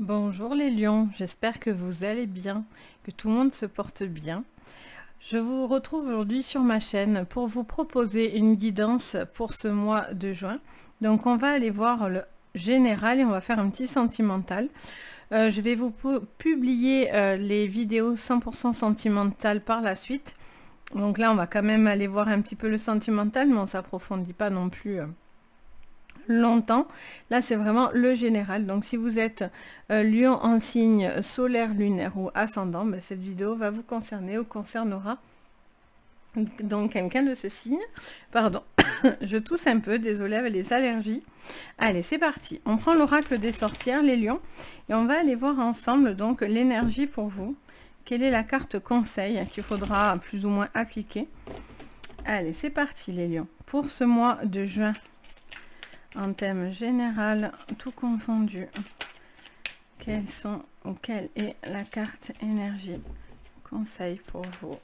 Bonjour les lions, j'espère que vous allez bien, que tout le monde se porte bien. Je vous retrouve aujourd'hui sur ma chaîne pour vous proposer une guidance pour ce mois de juin. Donc on va aller voir le général et on va faire un petit sentimental. Je vais vous publier les vidéos 100% sentimentales par la suite. Donc là on va quand même aller voir un petit peu le sentimental, mais on ne s'approfondit pas non plus longtemps. Là c'est vraiment le général, donc si vous êtes lion en signe solaire, lunaire ou ascendant, ben, cette vidéo va vous concerner ou concernera donc quelqu'un de ce signe. Pardon, je tousse un peu, désolée avec les allergies. Allez, c'est parti, on prend l'oracle des sorcières, les lions, et on va aller voir ensemble donc l'énergie pour vous. Quelle est la carte conseil qu'il faudra plus ou moins appliquer? Allez, c'est parti les lions, pour ce mois de juin. En thème général, tout confondu, quelles sont ou quelle est la carte énergie conseil pour vous?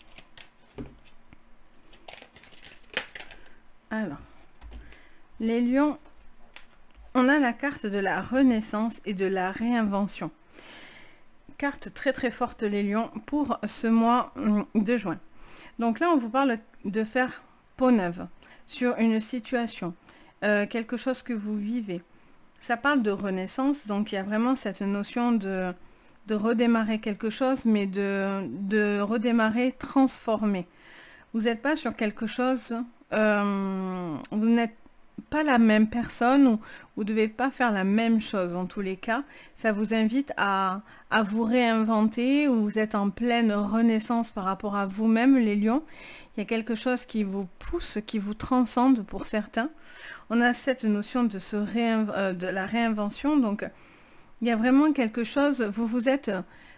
Alors, les lions, on a la carte de la renaissance et de la réinvention. Carte très très forte les lions pour ce mois de juin. Donc là, on vous parle de faire peau neuve sur une situation. Quelque chose que vous vivez. Ça parle de renaissance, donc il y a vraiment cette notion de redémarrer quelque chose, mais de redémarrer transformé. Vous n'êtes pas sur quelque chose, vous n'êtes pas la même personne, ou vous ne devez pas faire la même chose en tous les cas. Ça vous invite à vous réinventer, ou vous êtes en pleine renaissance par rapport à vous-même, les lions. Il y a quelque chose qui vous pousse, qui vous transcende pour certains. On a cette notion de, de la réinvention, donc il y a vraiment quelque chose, vous vous êtes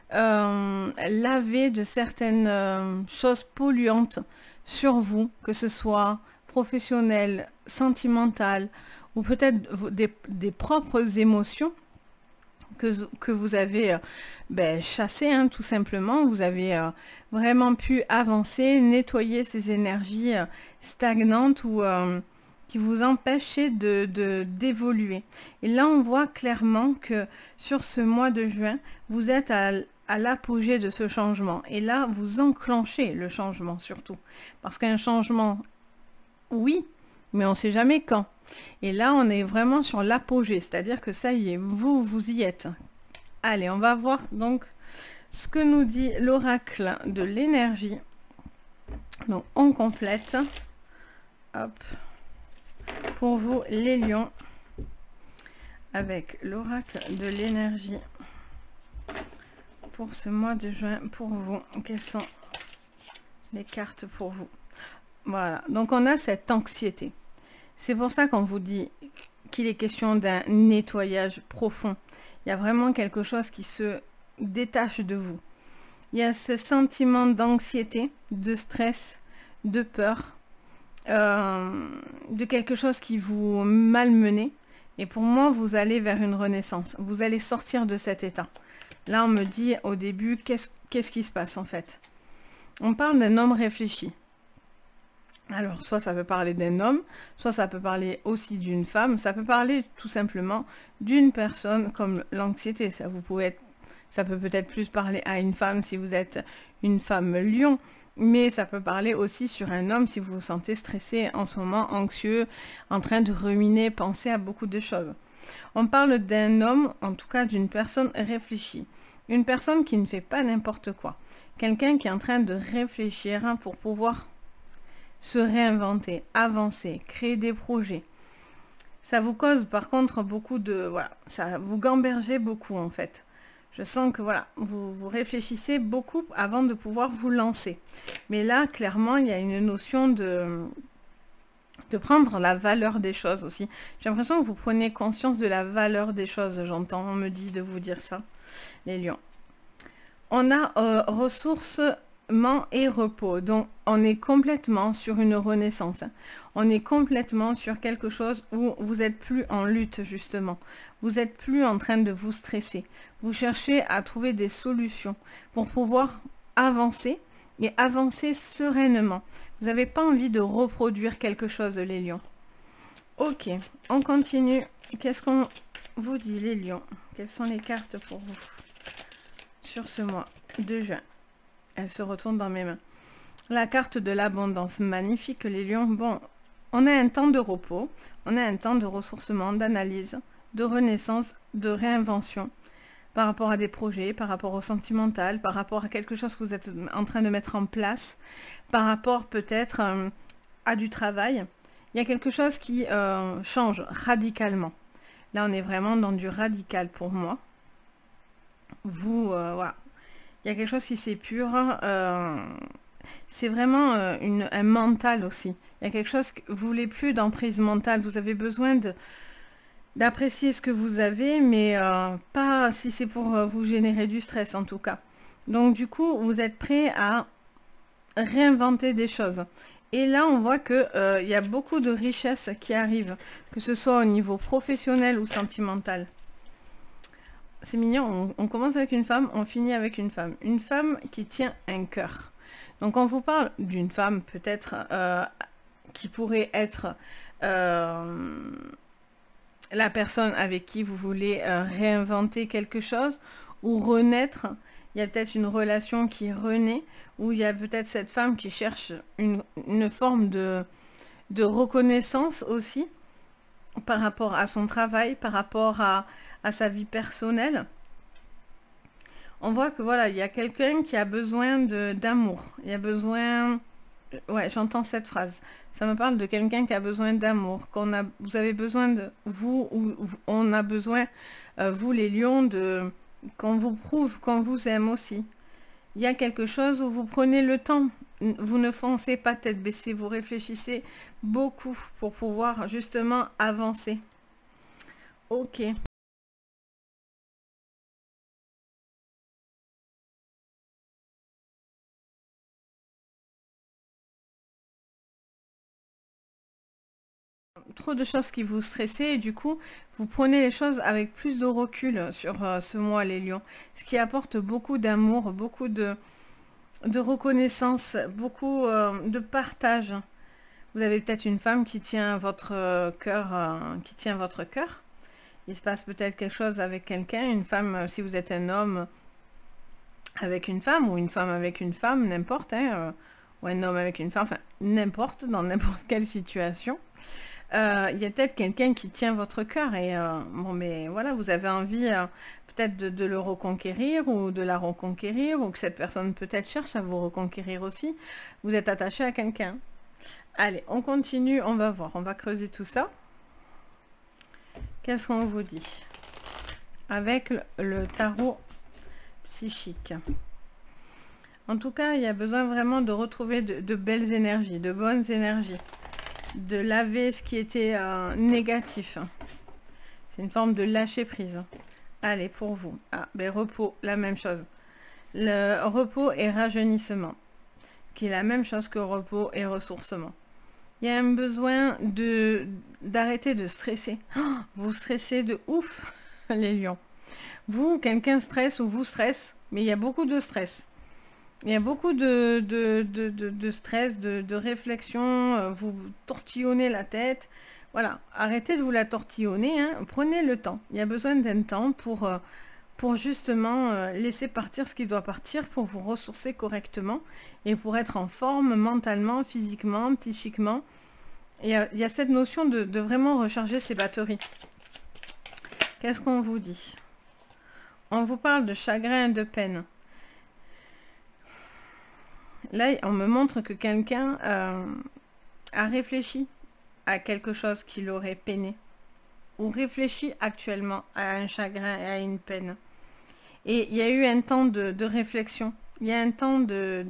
lavé de certaines choses polluantes sur vous, que ce soit professionnel, sentimental, ou peut-être des propres émotions que vous avez chassées, hein, tout simplement. Vous avez vraiment pu avancer, nettoyer ces énergies stagnantes ou qui vous empêchaient d'évoluer. Et là, on voit clairement que sur ce mois de juin, vous êtes à l'apogée de ce changement. Et là, vous enclenchez le changement surtout. Parce qu'un changement, oui, mais on ne sait jamais quand. Et là, on est vraiment sur l'apogée, c'est-à-dire que ça y est, vous y êtes. Allez, on va voir donc ce que nous dit l'oracle de l'énergie. Donc, on complète. Hop. Pour vous, les lions, avec l'oracle de l'énergie pour ce mois de juin, pour vous, quelles sont les cartes pour vous? Voilà, donc on a cette anxiété. C'est pour ça qu'on vous dit qu'il est question d'un nettoyage profond. Il y a vraiment quelque chose qui se détache de vous. Il y a ce sentiment d'anxiété, de stress, de peur, de quelque chose qui vous malmenait. Et pour moi, vous allez vers une renaissance. Vous allez sortir de cet état. Là, on me dit au début, qu'est-ce qui se passe en fait? On parle d'un homme réfléchi. Alors, soit ça peut parler d'un homme, soit ça peut parler aussi d'une femme. Ça peut parler tout simplement d'une personne comme l'anxiété. Ça peut peut-être plus parler à une femme si vous êtes une femme lion. Mais ça peut parler aussi sur un homme si vous vous sentez stressé en ce moment, anxieux, en train de ruminer, penser à beaucoup de choses. On parle d'un homme, en tout cas d'une personne réfléchie. Une personne qui ne fait pas n'importe quoi. Quelqu'un qui est en train de réfléchir pour pouvoir se réinventer, avancer, créer des projets. Ça vous cause par contre beaucoup de... Voilà, ça vous gambergez beaucoup en fait. Je sens que voilà, vous réfléchissez beaucoup avant de pouvoir vous lancer. Mais là, clairement, il y a une notion de prendre la valeur des choses aussi. J'ai l'impression que vous prenez conscience de la valeur des choses, j'entends, on me dit de vous dire ça, les lions. On a ressourcement et repos, donc on est complètement sur une renaissance. On est complètement sur quelque chose où vous n'êtes plus en lutte justement. Vous n'êtes plus en train de vous stresser. Vous cherchez à trouver des solutions pour pouvoir avancer et avancer sereinement. Vous n'avez pas envie de reproduire quelque chose, les lions. Ok, on continue. Qu'est-ce qu'on vous dit, les lions? quelles sont les cartes pour vous sur ce mois de juin? Elles se retournent dans mes mains. La carte de l'abondance, magnifique les lions. Bon, on a un temps de repos, on a un temps de ressourcement, d'analyse, de renaissance, de réinvention par rapport à des projets, par rapport au sentimental, par rapport à quelque chose que vous êtes en train de mettre en place, par rapport peut-être à du travail. Il y a quelque chose qui change radicalement. Là, on est vraiment dans du radical pour moi. Vous, voilà. Il y a quelque chose qui s'épure. C'est vraiment un mental aussi. Il y a quelque chose que vous voulez plus d'emprise mentale. Vous avez besoin d'apprécier ce que vous avez, mais pas si c'est pour vous générer du stress en tout cas. Donc du coup, vous êtes prêt à réinventer des choses. Et là, on voit que il y a beaucoup de richesses qui arrivent, que ce soit au niveau professionnel ou sentimental. C'est mignon, on commence avec une femme, on finit avec une femme. Une femme qui tient un cœur. Donc on vous parle d'une femme peut-être qui pourrait être la personne avec qui vous voulez réinventer quelque chose ou renaître. Il y a peut-être une relation qui renaît, ou il y a peut-être cette femme qui cherche une forme de reconnaissance aussi par rapport à son travail, par rapport à sa vie personnelle. On voit que voilà, il y a quelqu'un qui a besoin d'amour. Il y a besoin... Ouais, j'entends cette phrase. Ça me parle de quelqu'un qui a besoin d'amour. Vous avez besoin de vous, ou on a besoin, vous les lions, qu'on vous prouve, qu'on vous aime aussi. Il y a quelque chose où vous prenez le temps. Vous ne foncez pas tête baissée. Vous réfléchissez beaucoup pour pouvoir justement avancer. Ok. Trop de choses qui vous stressent et du coup vous prenez les choses avec plus de recul sur ce mois les lions, ce qui apporte beaucoup d'amour, beaucoup de reconnaissance, beaucoup de partage. Vous avez peut-être une femme qui tient votre cœur, il se passe peut-être quelque chose avec quelqu'un, une femme, si vous êtes un homme avec une femme ou une femme avec une femme, n'importe, hein, ou un homme avec une femme, enfin n'importe, dans n'importe quelle situation. Il y a peut-être quelqu'un qui tient votre cœur et bon, mais voilà, vous avez envie peut-être de le reconquérir ou de la reconquérir, ou que cette personne peut-être cherche à vous reconquérir aussi. Vous êtes attaché à quelqu'un. Allez, on continue, on va voir, on va creuser tout ça. Qu'est-ce qu'on vous dit avec le tarot psychique? En tout cas, il y a besoin vraiment de retrouver de belles énergies, de bonnes énergies, de laver ce qui était négatif. C'est une forme de lâcher prise. Allez, pour vous. Ah, ben repos, la même chose. Le repos et rajeunissement, qui est la même chose que repos et ressourcement. Il y a un besoin d'arrêter de stresser. Oh, vous stressez de ouf, les lions. Vous, quelqu'un stresse ou vous stresse, mais il y a beaucoup de stress. Il y a beaucoup de stress, de réflexion, vous tortillonnez la tête. Voilà, arrêtez de vous la tortillonner, hein. Prenez le temps. Il y a besoin d'un temps pour justement laisser partir ce qui doit partir, pour vous ressourcer correctement et pour être en forme mentalement, physiquement, psychiquement. Il y a cette notion de vraiment recharger ses batteries. Qu'est-ce qu'on vous dit? On vous parle de chagrin et de peine. Là, on me montre que quelqu'un a réfléchi à quelque chose qui l'aurait peiné, ou réfléchit actuellement à un chagrin et à une peine. Et il y a eu un temps de réflexion. Il y a un temps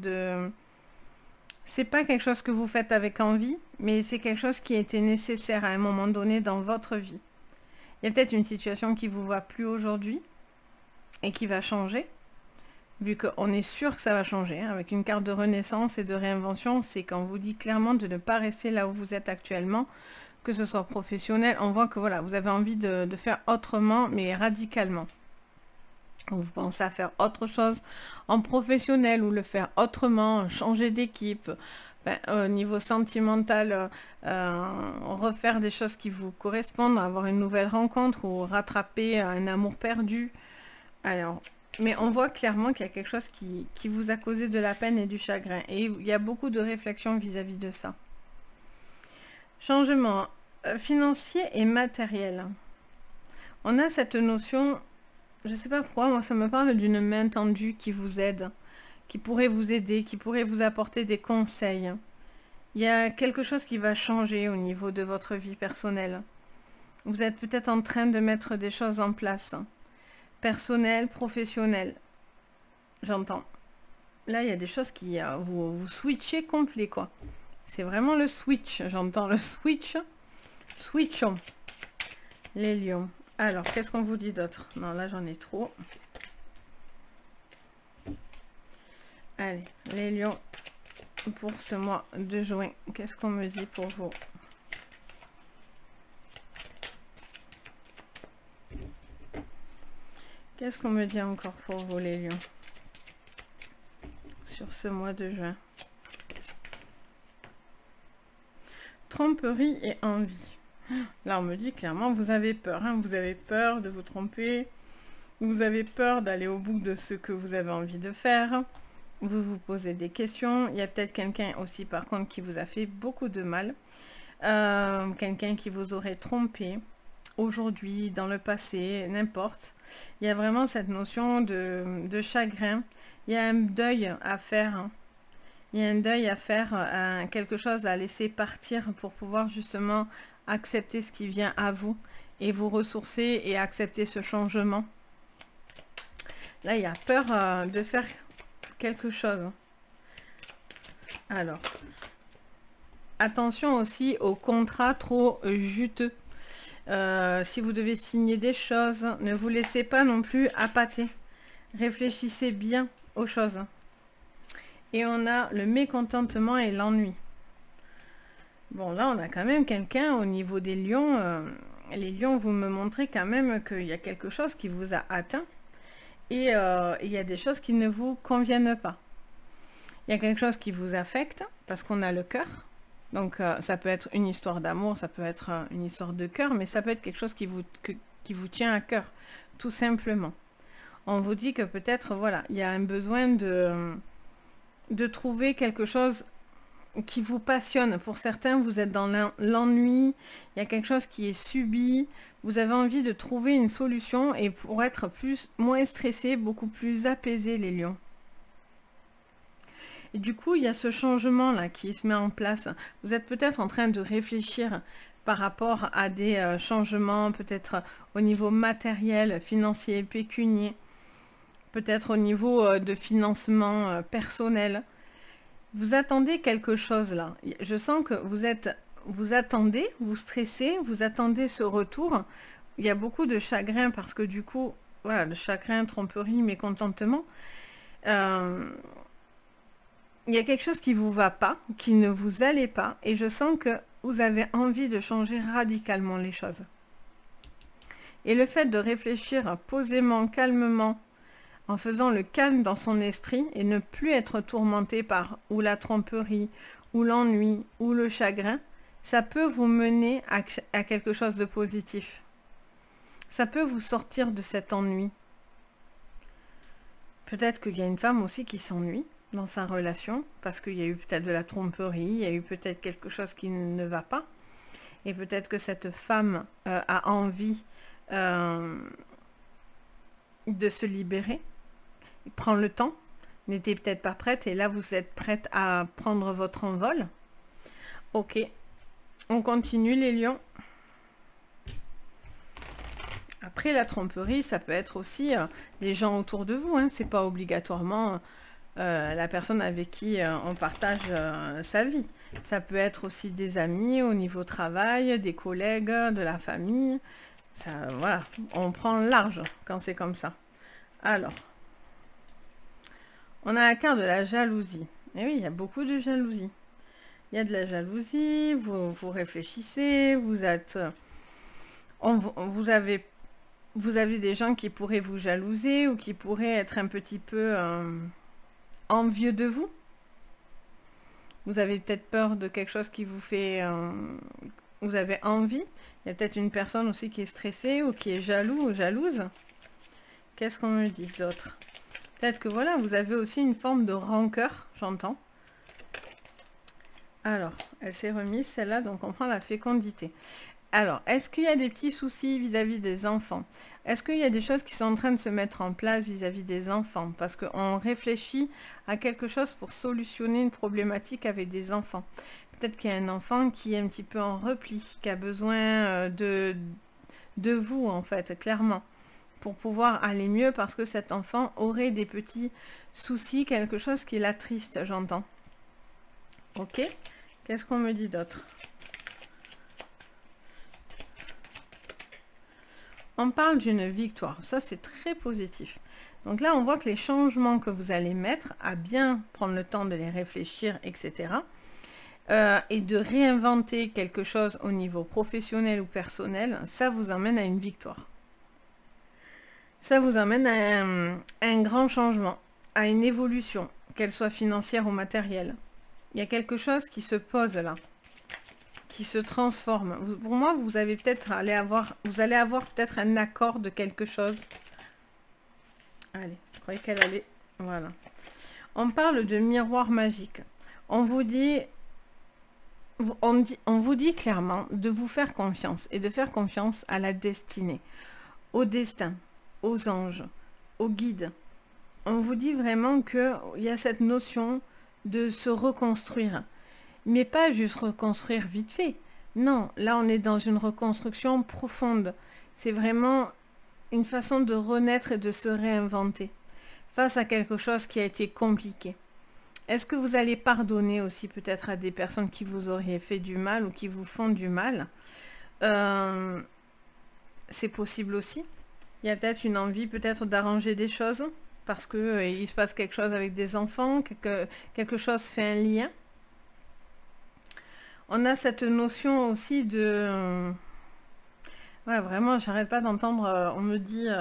c'est pas quelque chose que vous faites avec envie, mais c'est quelque chose qui était nécessaire à un moment donné dans votre vie. Il y a peut-être une situation qui vous va plus aujourd'hui et qui va changer. Vu qu'on est sûr que ça va changer, hein, avec une carte de renaissance et de réinvention, c'est qu'on vous dit clairement de ne pas rester là où vous êtes actuellement, que ce soit professionnel. On voit que voilà, vous avez envie de faire autrement, mais radicalement. Vous pensez à faire autre chose en professionnel ou le faire autrement, changer d'équipe, Au niveau sentimental, refaire des choses qui vous correspondent, avoir une nouvelle rencontre ou rattraper un amour perdu. Alors, mais on voit clairement qu'il y a quelque chose qui vous a causé de la peine et du chagrin. Et il y a beaucoup de réflexions vis-à-vis de ça. Changement financier et matériel. On a cette notion, je ne sais pas pourquoi, moi ça me parle d'une main tendue qui vous aide, qui pourrait vous aider, qui pourrait vous apporter des conseils. Il y a quelque chose qui va changer au niveau de votre vie personnelle. Vous êtes peut-être en train de mettre des choses en place. Personnelles, professionnelles. J'entends. Là, il y a des choses qui... vous switchez complet, quoi. C'est vraiment le switch. J'entends le switch. Switchons. Les lions. Alors, qu'est-ce qu'on vous dit d'autre? Non, là, j'en ai trop. Allez, les lions, pour ce mois de juin, qu'est-ce qu'on me dit pour vous? Qu'est-ce qu'on me dit encore pour vous, les lions, sur ce mois de juin? Tromperie et envie. Là, on me dit clairement, vous avez peur. Hein, vous avez peur de vous tromper. Vous avez peur d'aller au bout de ce que vous avez envie de faire. Vous vous posez des questions. Il y a peut-être quelqu'un aussi, par contre, qui vous a fait beaucoup de mal. Quelqu'un qui vous aurait trompé aujourd'hui, dans le passé, n'importe. Il y a vraiment cette notion de chagrin. Il y a un deuil à faire. Hein. Il y a un deuil à faire, quelque chose à laisser partir pour pouvoir justement accepter ce qui vient à vous et vous ressourcer et accepter ce changement. Là, il y a peur de faire quelque chose. Alors, attention aussi aux contrats trop juteux. Si vous devez signer des choses, ne vous laissez pas non plus appâter. Réfléchissez bien aux choses. Et on a le mécontentement et l'ennui. Bon, là, on a quand même quelqu'un au niveau des lions. Les lions, vous me montrez quand même qu'il y a quelque chose qui vous a atteint. Et il y a des choses qui ne vous conviennent pas. Il y a quelque chose qui vous affecte, parce qu'on a le cœur. Donc, ça peut être une histoire d'amour, ça peut être une histoire de cœur, mais ça peut être quelque chose qui vous tient à cœur, tout simplement. On vous dit que peut-être, voilà, il y a un besoin de trouver quelque chose qui vous passionne. Pour certains, vous êtes dans l'ennui, il y a quelque chose qui est subi, vous avez envie de trouver une solution et pour être moins stressé, beaucoup plus apaisé, les lions. Et du coup, il y a ce changement-là qui se met en place. Vous êtes peut-être en train de réfléchir par rapport à des changements, peut-être au niveau matériel, financier, pécunier, peut-être au niveau de financement personnel. Vous attendez quelque chose là. Je sens que vous attendez, vous stressez, vous attendez ce retour. Il y a beaucoup de chagrin parce que du coup, voilà, de chagrin, tromperie, mécontentement. Il y a quelque chose qui ne vous va pas, qui ne vous allait pas, et je sens que vous avez envie de changer radicalement les choses. Et le fait de réfléchir posément, calmement, en faisant le calme dans son esprit et ne plus être tourmenté par ou la tromperie, ou l'ennui, ou le chagrin, ça peut vous mener à quelque chose de positif. Ça peut vous sortir de cet ennui. Peut-être qu'il y a une femme aussi qui s'ennuie dans sa relation, parce qu'il y a eu peut-être de la tromperie, il y a eu peut-être quelque chose qui ne va pas, et peut-être que cette femme a envie de se libérer, prend le temps, n'était peut-être pas prête, et là vous êtes prête à prendre votre envol. Ok, on continue les lions. Après la tromperie, ça peut être aussi les gens autour de vous, hein, c'est pas obligatoirement la personne avec qui on partage sa vie. Ça peut être aussi des amis au niveau travail, des collègues, de la famille. Ça, voilà, on prend large quand c'est comme ça. Alors, on a la carte de la jalousie. Et oui, il y a beaucoup de jalousie. Il y a de la jalousie, vous réfléchissez, vous êtes... vous avez des gens qui pourraient vous jalouser ou qui pourraient être un petit peu... envieux de vous. Vous avez peut-être peur de quelque chose qui vous fait... vous avez envie. Il y a peut-être une personne aussi qui est stressée ou qui est jaloux ou jalouse. Qu'est-ce qu'on me dit d'autre? Peut-être que voilà, vous avez aussi une forme de rancœur, j'entends. Alors, elle s'est remise celle-là, donc on prend la fécondité. Alors, est-ce qu'il y a des petits soucis vis-à-vis des enfants? Est-ce qu'il y a des choses qui sont en train de se mettre en place vis-à-vis des enfants? Parce qu'on réfléchit à quelque chose pour solutionner une problématique avec des enfants. Peut-être qu'il y a un enfant qui est un petit peu en repli, qui a besoin de vous, en fait, clairement, pour pouvoir aller mieux, parce que cet enfant aurait des petits soucis, quelque chose qui l'attriste, j'entends. Ok? Qu'est-ce qu'on me dit d'autre? On parle d'une victoire. Ça, c'est très positif. Donc là, on voit que les changements que vous allez mettre, à bien prendre le temps de les réfléchir, etc. Et de réinventer quelque chose au niveau professionnel ou personnel, ça vous emmène à une victoire. Ça vous emmène à un grand changement, à une évolution, qu'elle soit financière ou matérielle. Il y a quelque chose qui se pose là, qui se transforme. Pour moi, vous allez peut-être avoir peut-être un accord de quelque chose. Allez, je croyais qu'elle allait... Voilà. On parle de miroir magique. On vous dit... On vous dit clairement de vous faire confiance et de faire confiance à la destinée, au destin, aux anges, aux guides. On vous dit vraiment qu'il y a cette notion de se reconstruire. Mais pas juste reconstruire vite fait. Non, là on est dans une reconstruction profonde. C'est vraiment une façon de renaître et de se réinventer face à quelque chose qui a été compliqué. Est-ce que vous allez pardonner aussi peut-être à des personnes qui vous auraient fait du mal ou qui vous font du mal? C'est possible aussi. Il y a peut-être une envie peut-être d'arranger des choses parce que il se passe quelque chose avec des enfants, quelque chose fait un lien. On a cette notion aussi de... Ouais, vraiment, j'arrête pas d'entendre, on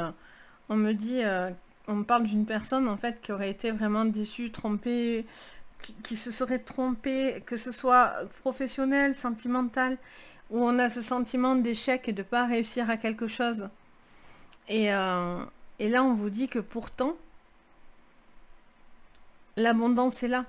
me parle d'une personne en fait qui aurait été vraiment déçue, trompée, qui se serait trompée, que ce soit professionnel, sentimental, où on a ce sentiment d'échec et de ne pas réussir à quelque chose. Et là, on vous dit que pourtant, l'abondance est là.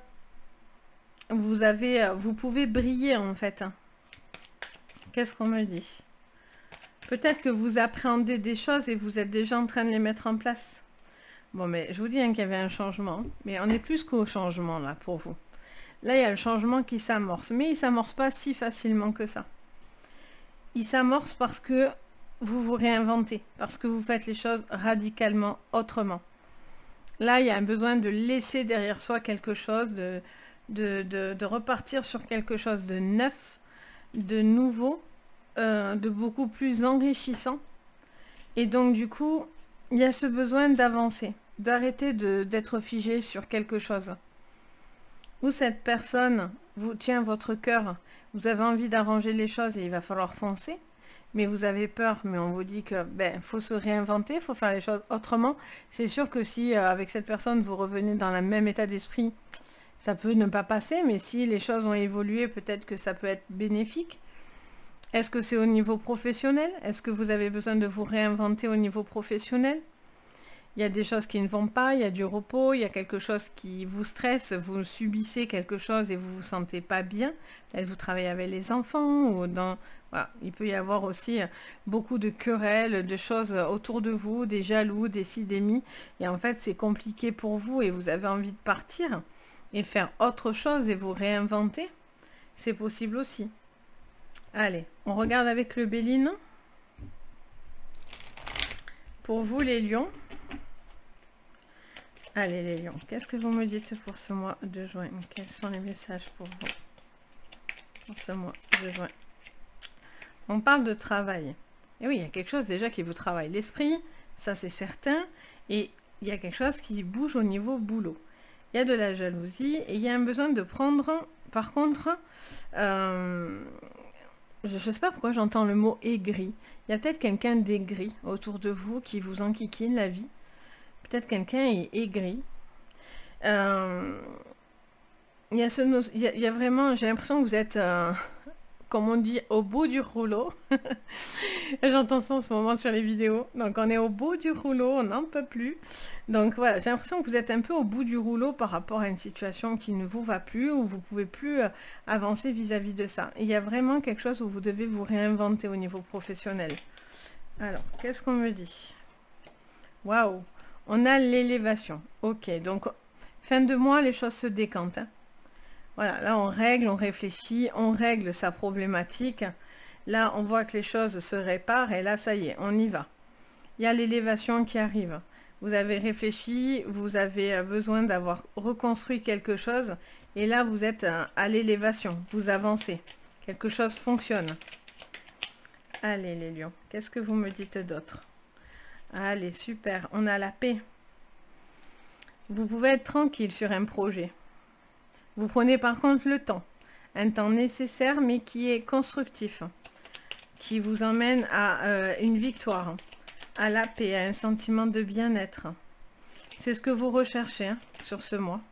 Vous pouvez briller en fait. Qu'est-ce qu'on me dit? Peut-être que vous appréhendez des choses et vous êtes déjà en train de les mettre en place. Bon, mais je vous dis qu'il y avait un changement. Mais on est plus qu'au changement là pour vous. Là, il y a le changement qui s'amorce. Mais il ne s'amorce pas si facilement que ça. Il s'amorce parce que vous vous réinventez. Parce que vous faites les choses radicalement autrement. Là, il y a un besoin de laisser derrière soi quelque chose, de repartir sur quelque chose de neuf, de nouveau, de beaucoup plus enrichissant. Et donc du coup, il y a ce besoin d'avancer, d'arrêter d'être figé sur quelque chose. Ou cette personne vous tient votre cœur, vous avez envie d'arranger les choses et il va falloir foncer, mais vous avez peur, mais on vous dit que faut se réinventer, il faut faire les choses autrement. C'est sûr que si avec cette personne vous revenez dans le même état d'esprit, ça peut ne pas passer, mais si les choses ont évolué, peut-être que ça peut être bénéfique. Est-ce que c'est au niveau professionnel? Est-ce que vous avez besoin de vous réinventer au niveau professionnel? Il y a des choses qui ne vont pas, il y a du repos, il y a quelque chose qui vous stresse, vous subissez quelque chose et vous ne vous sentez pas bien. Peut-être vous travaillez avec les enfants ou dans... Voilà. Il peut y avoir aussi beaucoup de querelles, de choses autour de vous, des jaloux, des ci, des mi. Et en fait, c'est compliqué pour vous et vous avez envie de partir et faire autre chose et vous réinventer. C'est possible aussi. Allez, on regarde avec le Béline. Pour vous, les lions. Allez, les lions, qu'est-ce que vous me dites pour ce mois de juin? Quels sont les messages pour vous pour ce mois de juin? On parle de travail. Et oui, il y a quelque chose déjà qui vous travaille l'esprit, ça c'est certain. Et il y a quelque chose qui bouge au niveau boulot. Il y a de la jalousie et il y a un besoin de prendre, par contre... je ne sais pas pourquoi j'entends le mot aigri. Il y a peut-être quelqu'un d'aigri autour de vous qui vous enquiquine la vie. Peut-être quelqu'un est aigri. il y a vraiment, j'ai l'impression que vous êtes, comme on dit, au bout du rouleau. J'entends ça en ce moment sur les vidéos. Donc on est au bout du rouleau, on n'en peut plus. Donc voilà, j'ai l'impression que vous êtes un peu au bout du rouleau par rapport à une situation qui ne vous va plus, ou vous ne pouvez plus avancer vis-à-vis de ça. Il y a vraiment quelque chose où vous devez vous réinventer au niveau professionnel. Alors, qu'est-ce qu'on me dit? Waouh, on a l'élévation. Ok, donc fin de mois, les choses se décantent, hein. Voilà, là on règle, on réfléchit, on règle sa problématique. Là, on voit que les choses se réparent et là, ça y est, on y va. Il y a l'élévation qui arrive. Vous avez réfléchi, vous avez besoin d'avoir reconstruit quelque chose et là, vous êtes à l'élévation, vous avancez. Quelque chose fonctionne. Allez, les lions, qu'est-ce que vous me dites d'autre? Allez, super, on a la paix. Vous pouvez être tranquille sur un projet. Vous prenez par contre le temps. Un temps nécessaire, mais qui est constructif. Qui vous emmène à une victoire, à la paix, à un sentiment de bien-être. C'est ce que vous recherchez, hein, sur ce mois.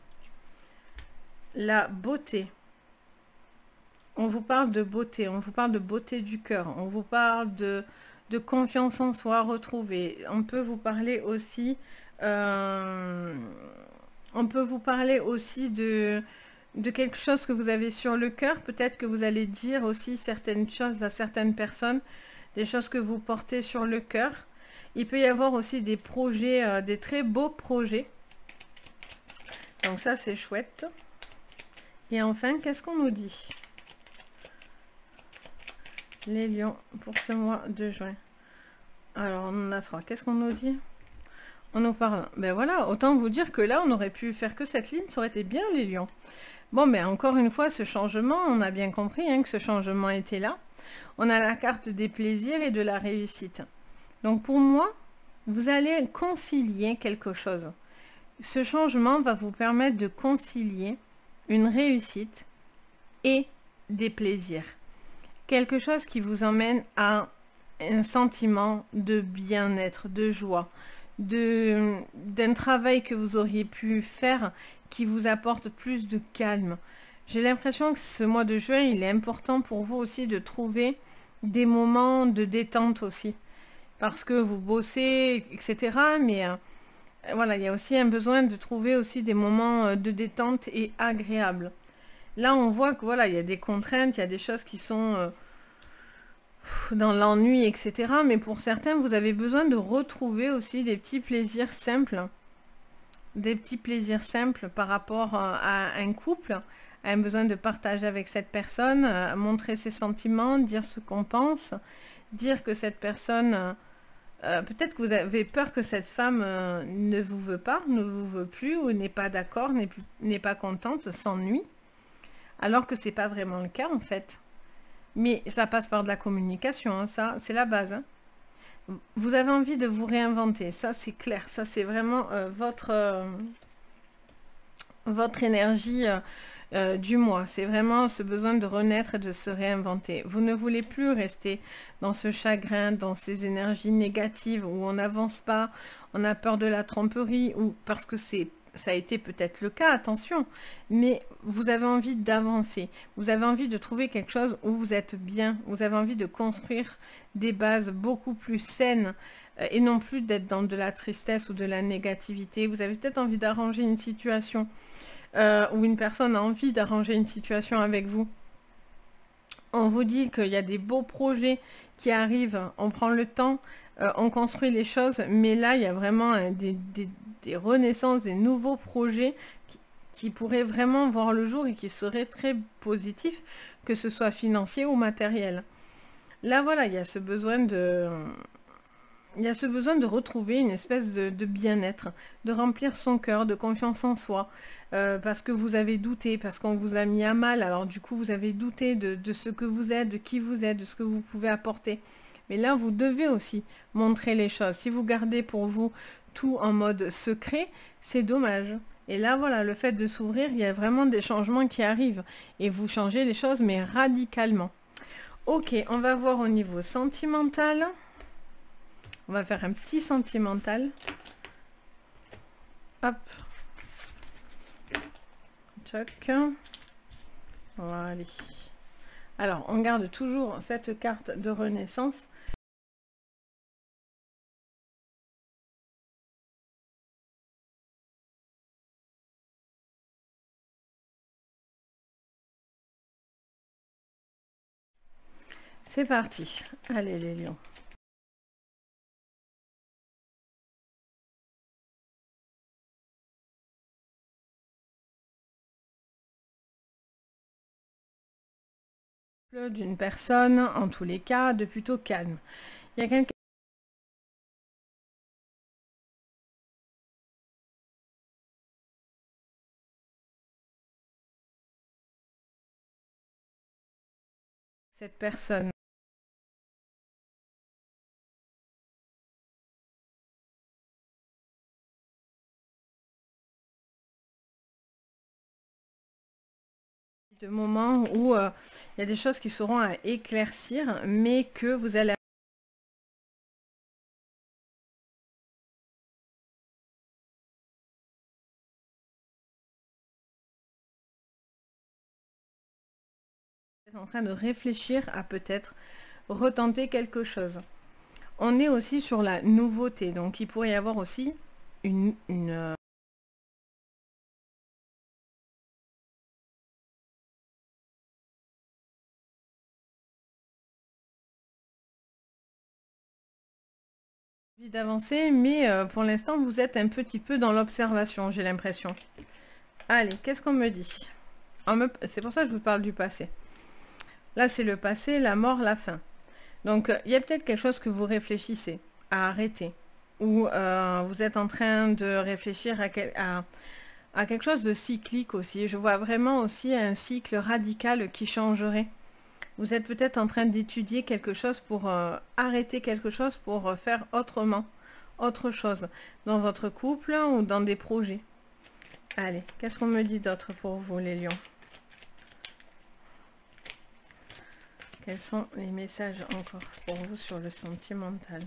La beauté. On vous parle de beauté, on vous parle de beauté du cœur, on vous parle de confiance en soi retrouvée. On peut vous parler aussi, de quelque chose que vous avez sur le cœur. Peut-être que vous allez dire aussi certaines choses à certaines personnes, des choses que vous portez sur le cœur. Il peut y avoir aussi des projets, des très beaux projets. Donc ça, c'est chouette. Et enfin, qu'est-ce qu'on nous dit? Les lions pour ce mois de juin. Alors, on en a 3. Qu'est-ce qu'on nous dit? On nous parle. Ben voilà, autant vous dire que là, on aurait pu faire que cette ligne, ça aurait été bien, les lions. Bon, mais encore une fois, ce changement, on a bien compris, hein, que ce changement était là. On a la carte des plaisirs et de la réussite. Donc pour moi, vous allez concilier quelque chose. Ce changement va vous permettre de concilier une réussite et des plaisirs. Quelque chose qui vous emmène à un sentiment de bien-être, de joie, d'un travail que vous auriez pu faire qui vous apporte plus de calme. J'ai l'impression que ce mois de juin, il est important pour vous aussi de trouver des moments de détente aussi. Parce que vous bossez, etc. Mais voilà, il y a aussi un besoin de trouver aussi des moments de détente et agréables. Là, on voit que voilà, il y a des contraintes, il y a des choses qui sont dans l'ennui, etc. Mais pour certains, vous avez besoin de retrouver aussi des petits plaisirs simples. Des petits plaisirs simples par rapport à un couple, à un besoin de partager avec cette personne, montrer ses sentiments, dire ce qu'on pense, dire que cette personne... peut-être que vous avez peur que cette femme ne vous veut pas, ne vous veut plus, ou n'est pas d'accord, n'est pas contente, s'ennuie. Alors que c'est pas vraiment le cas en fait. Mais ça passe par de la communication, hein, ça c'est la base. Hein. Vous avez envie de vous réinventer, ça c'est clair, ça c'est vraiment votre énergie du mois. C'est vraiment ce besoin de renaître et de se réinventer. Vous ne voulez plus rester dans ce chagrin, dans ces énergies négatives où on n'avance pas, on a peur de la tromperie, ou parce que ça a été peut-être le cas, attention, mais vous avez envie d'avancer, vous avez envie de trouver quelque chose où vous êtes bien, vous avez envie de construire des bases beaucoup plus saines et non plus d'être dans de la tristesse ou de la négativité. Vous avez peut-être envie d'arranger une situation ou une personne a envie d'arranger une situation avec vous. On vous dit qu'il y a des beaux projets qui arrivent, on prend le temps, on construit les choses, mais là il y a vraiment des renaissances, des nouveaux projets qui pourraient vraiment voir le jour et qui seraient très positifs, que ce soit financier ou matériel. Là voilà, il y a ce besoin de... Il y a ce besoin de retrouver une espèce de bien-être, de remplir son cœur, de confiance en soi, parce que vous avez douté, parce qu'on vous a mis à mal, alors du coup vous avez douté de ce que vous êtes, de qui vous êtes, de ce que vous pouvez apporter. Mais là, vous devez aussi montrer les choses. Si vous gardez pour vous tout en mode secret, c'est dommage. Et là, voilà, le fait de s'ouvrir, il y a vraiment des changements qui arrivent. Et vous changez les choses, mais radicalement. Ok, on va voir au niveau sentimental. On va faire un petit sentimental. Hop. Tchoc. Voilà. Alors, on garde toujours cette carte de renaissance. C'est parti. Allez les lions. D'une personne, en tous les cas, de plutôt calme. Il y a quelqu'un... Cette personne... de moments où il y a des choses qui seront à éclaircir, mais que vous allez être en train de réfléchir à peut-être retenter quelque chose. On est aussi sur la nouveauté, donc il pourrait y avoir aussi une envie d'avancer, mais pour l'instant vous êtes un petit peu dans l'observation, j'ai l'impression. Allez, qu'est-ce qu'on me dit? C'est pour ça que je vous parle du passé. Là c'est le passé, la mort, la fin. Donc il y a peut-être quelque chose que vous réfléchissez à arrêter, ou vous êtes en train de réfléchir à quelque chose de cyclique aussi. Je vois vraiment aussi un cycle radical qui changerait. Vous êtes peut-être en train d'étudier quelque chose pour arrêter quelque chose pour faire autrement, autre chose, dans votre couple ou dans des projets. Allez, qu'est-ce qu'on me dit d'autre pour vous les lions? Quels sont les messages encore pour vous sur le sentimental?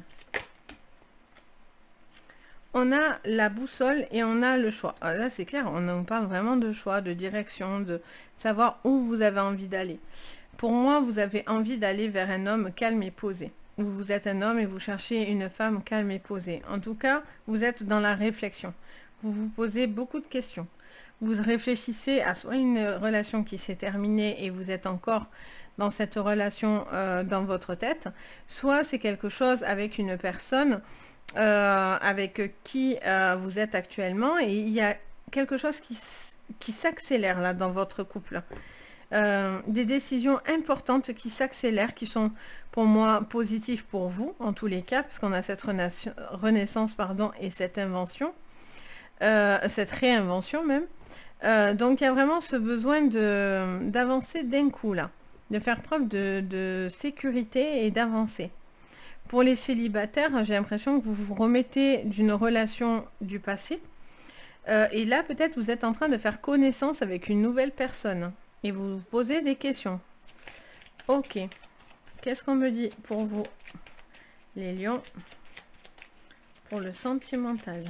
On a la boussole et on a le choix. Alors là, c'est clair, on parle vraiment de choix, de direction, de savoir où vous avez envie d'aller. Pour moi, vous avez envie d'aller vers un homme calme et posé. Vous êtes un homme et vous cherchez une femme calme et posée. En tout cas, vous êtes dans la réflexion. Vous vous posez beaucoup de questions. Vous réfléchissez à soit une relation qui s'est terminée et vous êtes encore dans cette relation dans votre tête, soit c'est quelque chose avec une personne avec qui vous êtes actuellement et il y a quelque chose qui s'accélère là dans votre couple. Des décisions importantes qui s'accélèrent, qui sont pour moi positives pour vous en tous les cas, parce qu'on a cette renaissance pardon, et cette invention, cette réinvention même. Donc il y a vraiment ce besoin d'avancer d'un coup là, de faire preuve de sécurité et d'avancer. Pour les célibataires, j'ai l'impression que vous vous remettez d'une relation du passé. Et là, peut-être vous êtes en train de faire connaissance avec une nouvelle personne. Et vous vous posez des questions. Ok. Qu'est-ce qu'on me dit pour vous, les lions, pour le sentimental,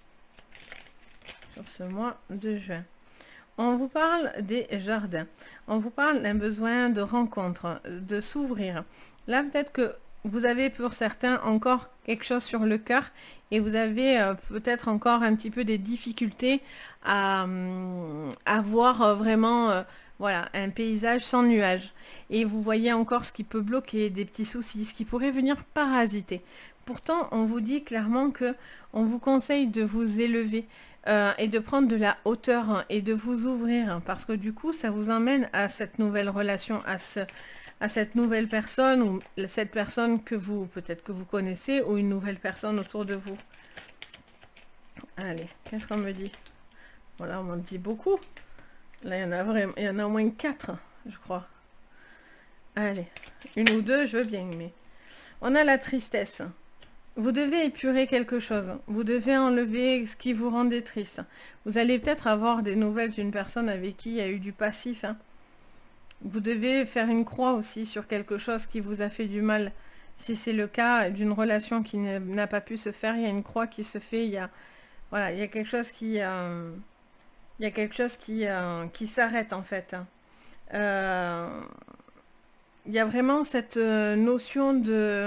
sur ce mois de juin? On vous parle des jardins. On vous parle d'un besoin de rencontre, de s'ouvrir. Là, peut-être que vous avez pour certains encore quelque chose sur le cœur et vous avez peut-être encore un petit peu des difficultés à voir vraiment voilà, un paysage sans nuages. Et vous voyez encore ce qui peut bloquer, des petits soucis, ce qui pourrait venir parasiter. Pourtant, on vous dit clairement que on vous conseille de vous élever et de prendre de la hauteur et de vous ouvrir parce que du coup, ça vous emmène à cette nouvelle relation, à cette nouvelle personne ou cette personne que vous, peut-être que vous connaissez ou une nouvelle personne autour de vous. Allez, qu'est-ce qu'on me dit? Voilà, on m'en dit beaucoup. Là, il y en a vraiment, il y en a au moins 4, je crois. Allez, une ou deux, je veux bien, mais... On a la tristesse. Vous devez épurer quelque chose. Vous devez enlever ce qui vous rendait triste. Vous allez peut-être avoir des nouvelles d'une personne avec qui il y a eu du passif. Hein. Vous devez faire une croix aussi sur quelque chose qui vous a fait du mal. Si c'est le cas d'une relation qui n'a pas pu se faire, il y a une croix qui se fait. Il y a, voilà, il y a quelque chose qui Il y a quelque chose qui s'arrête en fait. Euh, il y a vraiment cette notion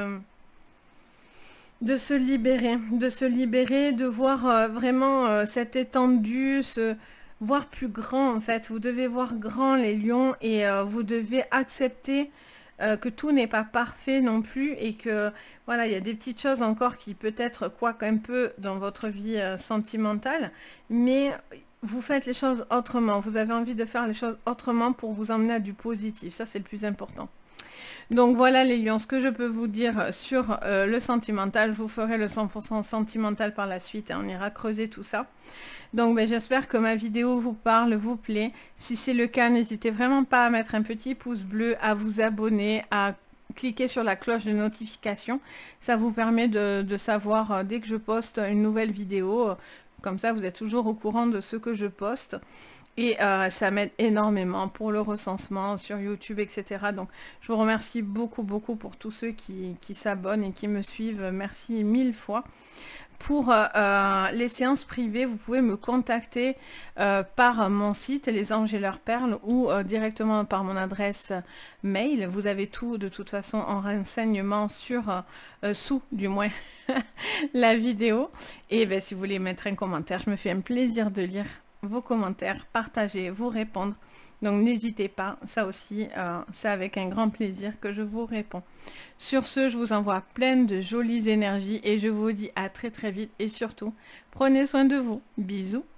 de se libérer, de voir vraiment cette étendue, voir plus grand en fait. Vous devez voir grand les lions et vous devez accepter que tout n'est pas parfait non plus et que voilà, il y a des petites choses encore qui peut-être quoique un peu dans votre vie sentimentale, mais vous faites les choses autrement. Vous avez envie de faire les choses autrement pour vous emmener à du positif. Ça, c'est le plus important. Donc voilà les lions, ce que je peux vous dire sur le sentimental. Je vous ferai le 100% sentimental par la suite. On ira creuser tout ça. Donc ben, j'espère que ma vidéo vous parle, vous plaît. Si c'est le cas, n'hésitez vraiment pas à mettre un petit pouce bleu, à vous abonner, à cliquer sur la cloche de notification. Ça vous permet de savoir dès que je poste une nouvelle vidéo. Comme ça, vous êtes toujours au courant de ce que je poste. Et ça m'aide énormément pour le recensement sur YouTube, etc. Donc, je vous remercie beaucoup, beaucoup pour tous ceux qui s'abonnent et qui me suivent. Merci 1000 fois. Pour les séances privées, vous pouvez me contacter par mon site Les Anges et leurs perles ou directement par mon adresse mail. Vous avez tout de toute façon en renseignement sur sous du moins la vidéo. Et ben, si vous voulez mettre un commentaire, je me fais un plaisir de lire vos commentaires, partager, vous répondre. Donc n'hésitez pas, ça aussi, c'est avec un grand plaisir que je vous réponds. Sur ce, je vous envoie plein de jolies énergies et je vous dis à très très vite et surtout, prenez soin de vous. Bisous.